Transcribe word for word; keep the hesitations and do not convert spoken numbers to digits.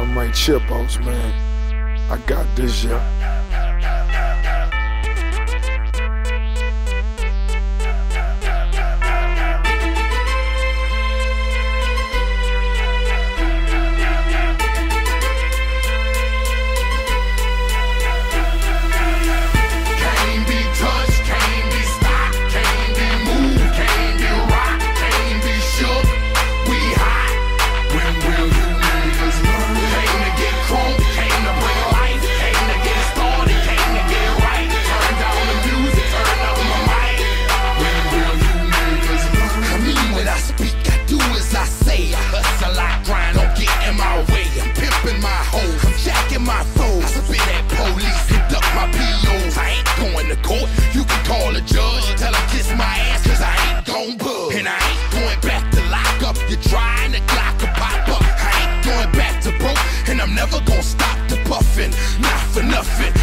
I'm right Chipos, man. I got this, yeah. You can call a judge, tell him kiss my ass, cause I ain't gon' budge. And I ain't going back to lock up. You're trying to Glock a pop up. I ain't going back to broke, and I'm never gon' stop the puffin'. Not for nothing.